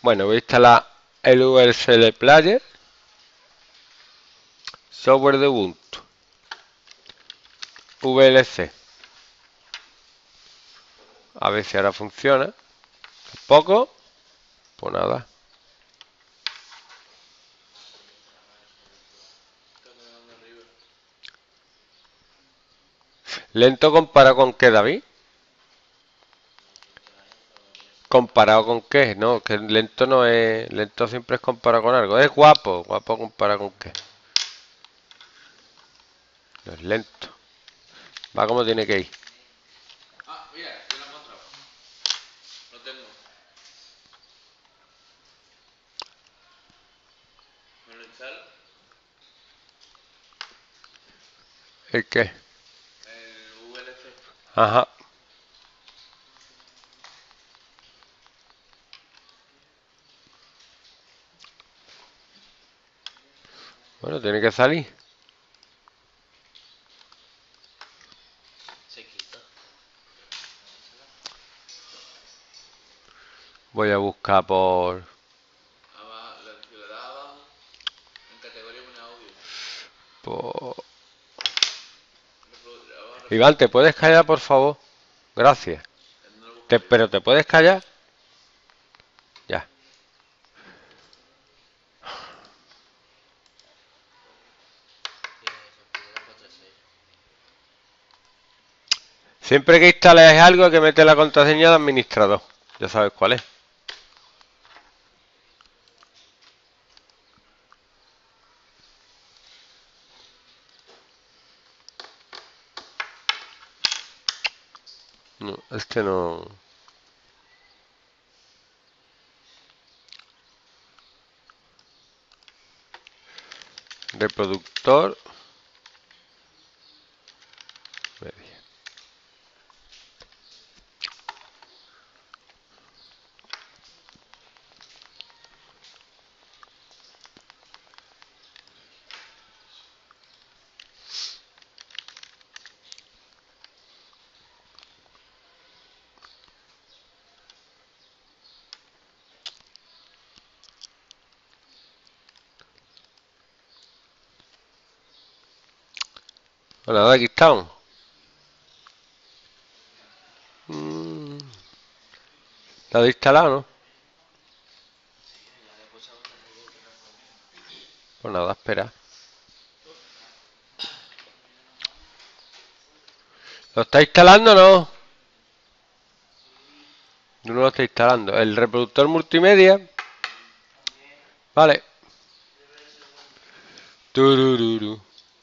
Bueno, voy a instalar el VLC Player, software de Ubuntu, VLC. A ver si ahora funciona. Tampoco, pues nada. ¿Lento comparado con qué, David? ¿Comparado con qué? No, que lento no es... Lento siempre es comparado con algo. Es guapo. ¿Guapo comparado con qué? No es lento. Va como tiene que ir. Ah, mira, yo lo he encontrado. Lo tengo. ¿Me lo instalo? ¿El qué? El VLC. Ajá. Bueno, tiene que salir. Se quita. Voy a buscar por... Abajo, si le das abajo, en categoría pone audio. por... Abajo Iván, ¿te puedes callar, por favor? Gracias. no lo busco yo. ¿Pero te puedes callar? Ya. Siempre que instales algo hay que meter la contraseña de administrador. Ya sabes cuál es. No, este no... Reproductor. Media. Bueno, aquí estamos. ¿Está instalado, no? Pues nada, espera. ¿Lo está instalando o no? No lo está instalando. El reproductor multimedia. Vale. Turururu.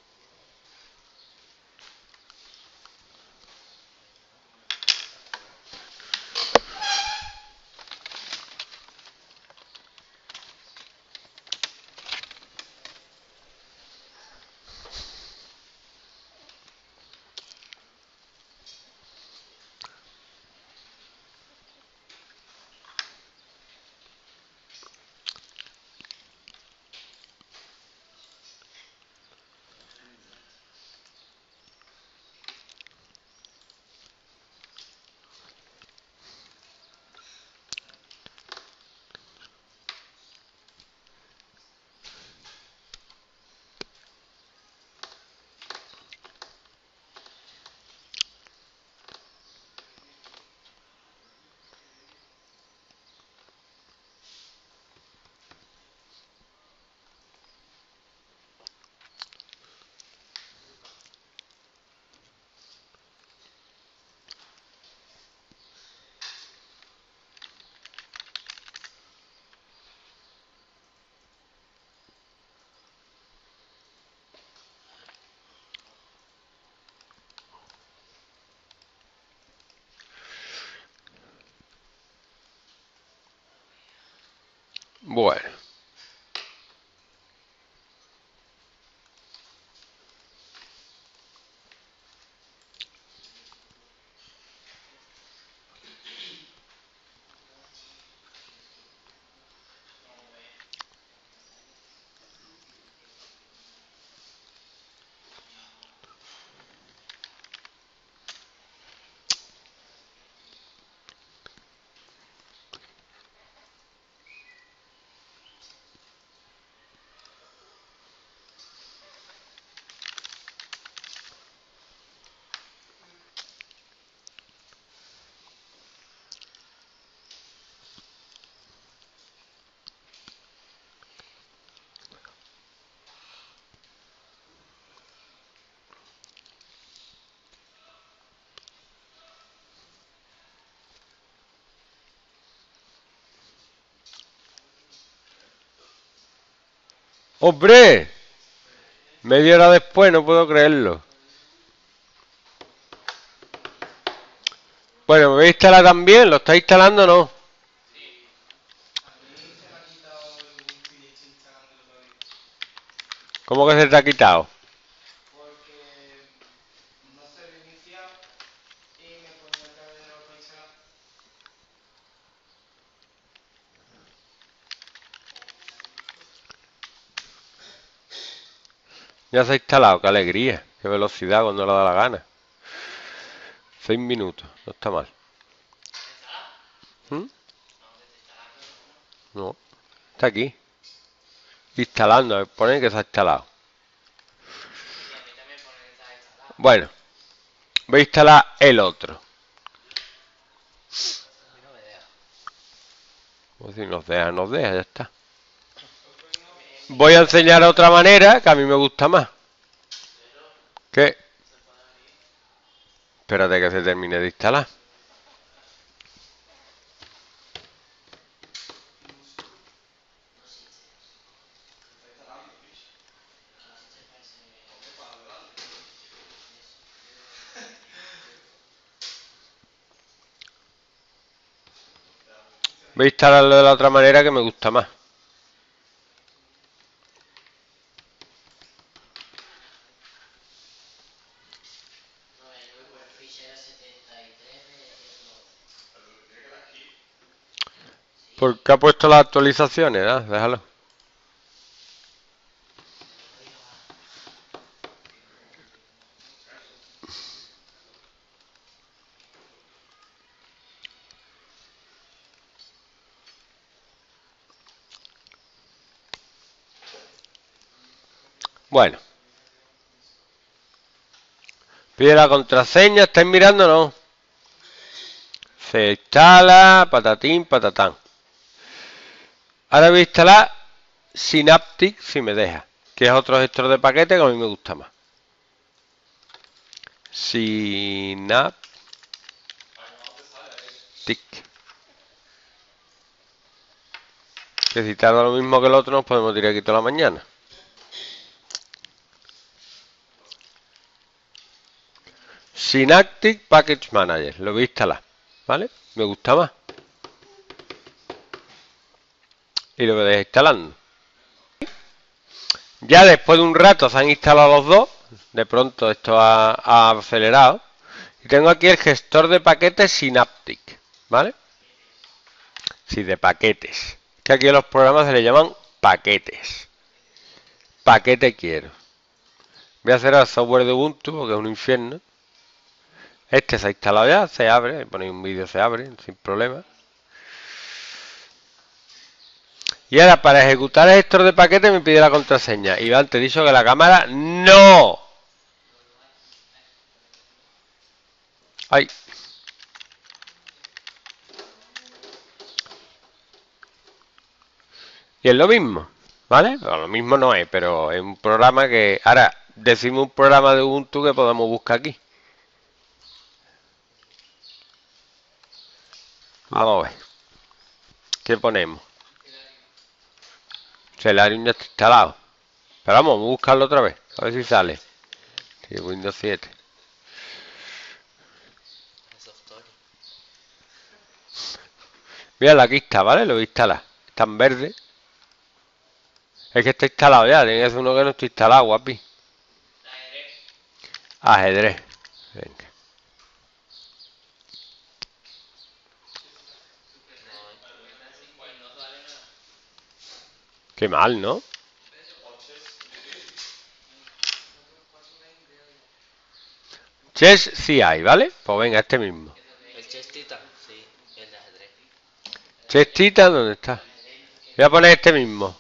Bueno. ¡Hombre! Media hora después, no puedo creerlo. Bueno, ¿me voy a instalar también? ¿Lo está instalando o no? ¿Cómo que se te ha quitado? Ya se ha instalado, qué alegría, qué velocidad cuando le da la gana. 6 minutos, no está mal. ¿Mm? No, está aquí. Instalando, pone que se ha instalado. Bueno, voy a instalar el otro. Pues si nos deja, ya está. Voy a enseñar otra manera que a mí me gusta más. ¿Qué? Espérate que se termine de instalar. Voy a instalarlo de la otra manera que me gusta más. Porque ha puesto las actualizaciones, ¿no? Déjalo. Bueno. Pide la contraseña, ¿estáis mirando o no? Se instala, patatín, patatán. Ahora voy a instalar Synaptic, si me deja, que es otro gestor de paquetes que a mí me gusta más. Synaptic. Que si tarda lo mismo que el otro, nos podemos tirar aquí toda la mañana. Synaptic Package Manager, lo voy a instalar, ¿vale? Me gusta más. Y lo voy a dejar instalando. Ya después de un rato se han instalado los dos. De pronto esto ha acelerado. Y tengo aquí el gestor de paquetes Synaptic, ¿vale? Sí, de paquetes. Que aquí a los programas se le llaman paquetes. Paquete quiero. Voy a hacer el software de Ubuntu porque es un infierno. Este se ha instalado ya, se abre. Ponéis un vídeo, se abre sin problema. Y ahora para ejecutar el gestor de paquetes me pide la contraseña. Y antes he dicho que la cámara no. Ay. Y es lo mismo, ¿vale? Bueno, lo mismo no es, pero es un programa que... Ahora, decimos un programa de Ubuntu que podemos buscar aquí. Vamos a ver. ¿Qué ponemos? Celarium ya está instalado. Pero vamos a buscarlo otra vez. A ver si sale. Sí, Windows 7. Mira, aquí está, ¿vale? Lo voy a instalar. Está en verde. Es que está instalado ya. Tiene que ser uno que no está instalado, guapi. Ajedrez. Venga. Qué mal, ¿no? Chess sí hay, ¿vale? Pues venga, este mismo. El Chess Titan, sí, el de ajedrez. Chess Titan, ¿dónde está? Voy a poner este mismo.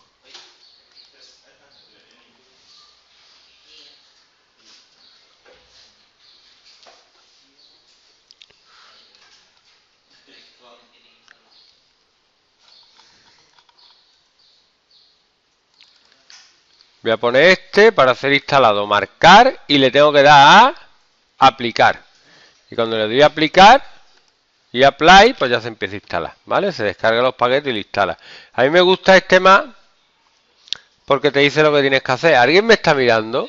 Voy a poner este para ser instalado, marcar y le tengo que dar a aplicar. Y cuando le doy a aplicar y apply, pues ya se empieza a instalar, ¿vale? Se descarga los paquetes y lo instala. A mí me gusta este más porque te dice lo que tienes que hacer. ¿Alguien me está mirando?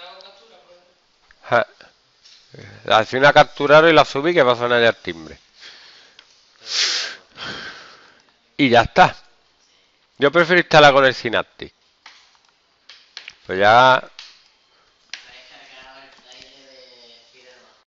Ja. Hacía una captura y la subí que va a sonar ya el timbre. Y ya está. Yo prefiero instalar con el Synaptic. Pues ya